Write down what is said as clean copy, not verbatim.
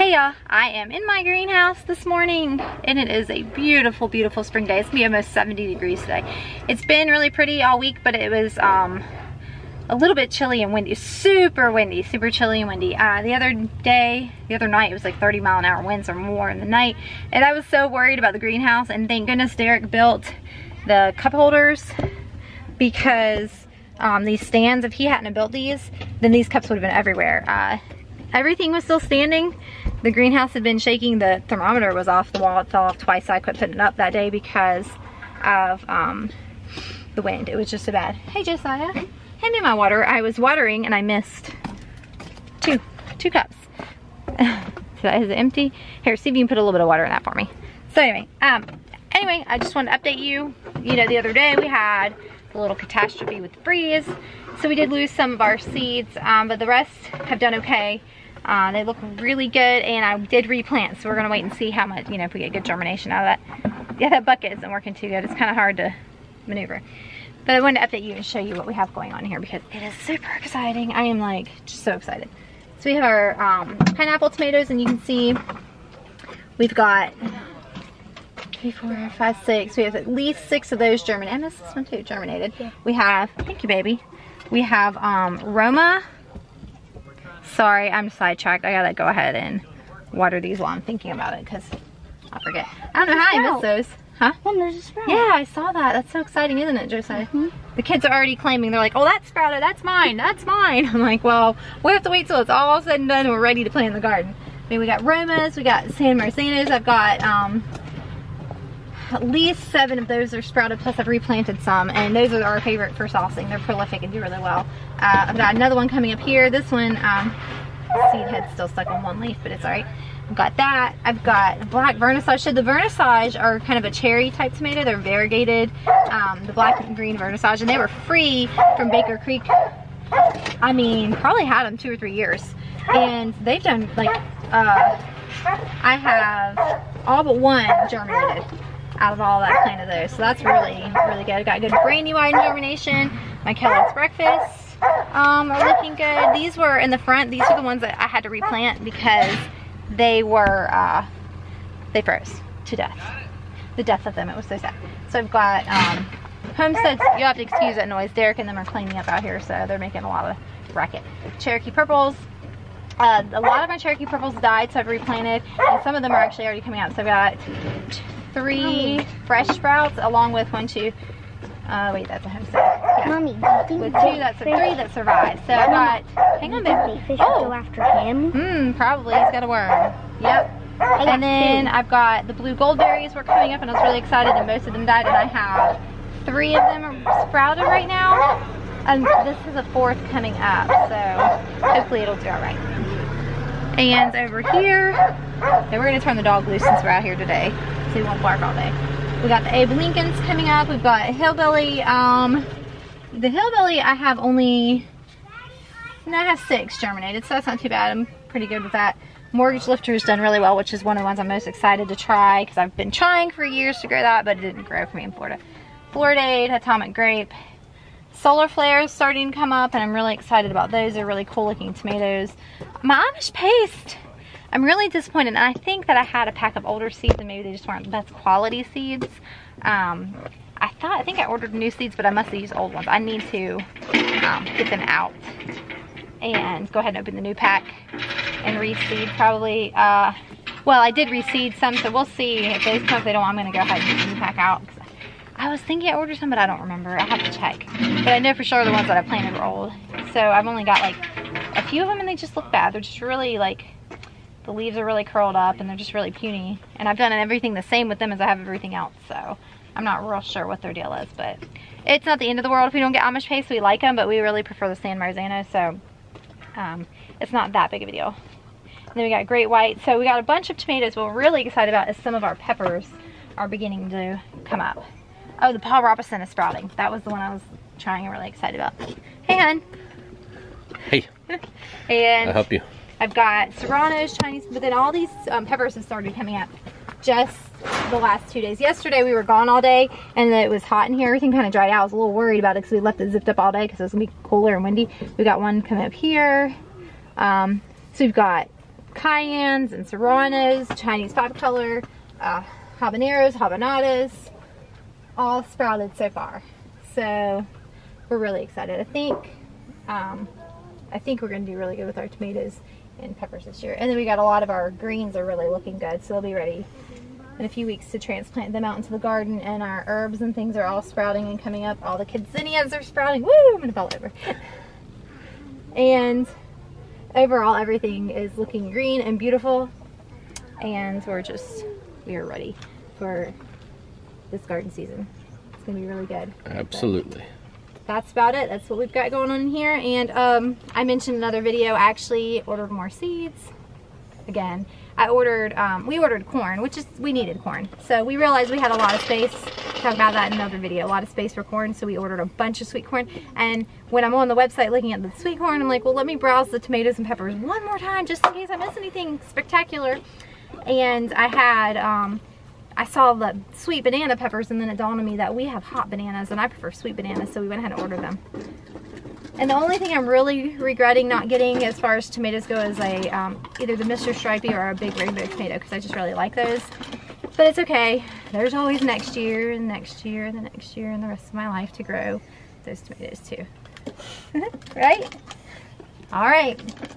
Hey y'all, I am in my greenhouse this morning and it is a beautiful, beautiful spring day. It's gonna be almost 70 degrees today. It's been really pretty all week, but it was a little bit chilly and windy. Super windy, super chilly and windy. The other night, it was like 30-mile-an-hour winds or more in the night. And I was so worried about the greenhouse, and thank goodness Derek built the cup holders, because these stands, if he hadn't built these, then these cups would have been everywhere. Everything was still standing. The greenhouse had been shaking. The thermometer was off the wall. It fell off twice. So I couldn't put it up that day because of the wind. It was just so bad. Hey Josiah, hand me my water. I was watering and I missed two cups. So that is empty. Here, see if you can put a little bit of water in that for me. So anyway, I just wanted to update you. You know, the other day we had a little catastrophe with the freeze. So we did lose some of our seeds, but the rest have done okay. They look really good, and I did replant, so we're gonna wait and see how much, you know, if we get good germination out of that. Yeah, that bucket isn't working too good. It's kind of hard to maneuver. But I wanted to update you and show you what we have going on here because it is super exciting. I am like just so excited. So we have our pineapple tomatoes, and you can see we've got 3, 4, 5, 6. We have at least 6 of those germinated. I missed this one too, germinated. Yeah. We have, thank you baby. We have Roma. Sorry, I'm sidetracked. I gotta go ahead and water these while I'm thinking about it because I forget. I don't know how I missed those. Huh? Oh, there's a sprout. Yeah, I saw that. That's so exciting, isn't it, Josiah? The kids are already claiming. They're like, oh, that sprouted. That's mine. That's mine. I'm like, well, we have to wait till it's all said and done and we're ready to plant in the garden. I mean, we got Romas. We got San Marzanos. I've got at least 7 of those are sprouted, plus I've replanted some, and those are our favorite for saucing. They're prolific and do really well. I've got another one coming up here. This one, seed head's still stuck on one leaf, but it's all right. I've got that. I've got black vernissage. So the vernissage are kind of a cherry type tomato. They're variegated, the black and green vernissage, and they were free from Baker Creek. I mean, probably had them 2 or 3 years, and they've done like, I have all but one germinated out of all that plant of those, so that's really, really good. I've got good Brandywine germination. My Kellogg's breakfasts are looking good. These were in the front. These are the ones that I had to replant because they were they froze to death. The death of them, it was so sad. So I've got homesteads. You have to excuse that noise. Derek and them are cleaning up out here, so they're making a lot of racket. Cherokee purples. A lot of my Cherokee purples died, so I've replanted, and some of them are actually already coming out. So I've got 3 fresh sprouts along with 1, 2. Wait, that's a homestead. Yeah. Mommy, with 2, that's 3 that survived. So I got, hang on, baby. Fish go after him. Probably. He's got a worm. Yep. And then I've got the blue goldberries were coming up, and I was really excited, and most of them died, and I have 3 of them are sprouted right now, and this is a 4th coming up, so hopefully it'll do all right. And over here, then we're gonna turn the dog loose since we're out here today, so he won't bark all day. We got the Abe Lincolns coming up. We've got Hillbilly. The Hillbilly I have only, I have 6 germinated, so that's not too bad. I'm pretty good with that. Mortgage Lifter's done really well, which is one of the ones I'm most excited to try because I've been trying for years to grow that, but it didn't grow for me in Florida. Floridade, Atomic Grape. Solar Flares starting to come up, and I'm really excited about those. They're really cool looking tomatoes. My Amish Paste, I'm really disappointed, and I think that I had a pack of older seeds and maybe they just weren't the best quality seeds. I think I ordered new seeds, but I must have used old ones. I need to get them out and go ahead and open the new pack and reseed probably. Well, I did reseed some, so we'll see if those come. If they don't, I'm gonna go ahead and get the new pack out. I was thinking I ordered some, but I don't remember. I have to check. But I know for sure the ones that I planted were old. So I've only got like a few of them, and they just look bad. They're just really like, the leaves are really curled up and they're just really puny. And I've done everything the same with them as I have everything else. So I'm not real sure what their deal is, but it's not the end of the world if we don't get Amish Paste. We like them, but we really prefer the San Marzano. So it's not that big of a deal. And then we got Great White. So we got a bunch of tomatoes. What we're really excited about is some of our peppers are beginning to come up. Oh, the Paul Robeson is sprouting. That was the one I was trying and really excited about. Hey, hon. Hey. And I'll help you. I've got Serranos, Chinese, but then all these peppers have started coming up just the last 2 days. Yesterday we were gone all day and it was hot in here. Everything kind of dried out. I was a little worried about it because we left it zipped up all day because it was going to be cooler and windy. We got one coming up here. So we've got cayennes and serranos, Chinese 5-color, habaneros, habanadas, all sprouted so far. So we're really excited. I think we're going to do really good with our tomatoes and peppers this year. And then we got a lot of our greens are really looking good, so they'll be ready in a few weeks to transplant them out into the garden. And our herbs and things are all sprouting and coming up. All the zinnias are sprouting. Woo! I'm gonna fall over. And overall, everything is looking green and beautiful. And we are ready for this garden season. It's gonna be really good. Absolutely. That's about it. That's what we've got going on in here. And I mentioned in another video, I actually ordered more seeds. Again, we ordered corn, we needed corn. So we realized we had a lot of space. Talk about that in another video. A lot of space for corn, so we ordered a bunch of sweet corn. And when I'm on the website looking at the sweet corn, I'm like, well, let me browse the tomatoes and peppers one more time just in case I miss anything spectacular. And I saw the sweet banana peppers, and then it dawned on me that we have hot bananas, and I prefer sweet bananas, so we went ahead and ordered them. And the only thing I'm really regretting not getting as far as tomatoes go is either the Mr. Stripey or a big rainbow tomato, because I just really like those. But it's okay. There's always next year, and next year, and the next year, and the rest of my life to grow those tomatoes too. Right? All right.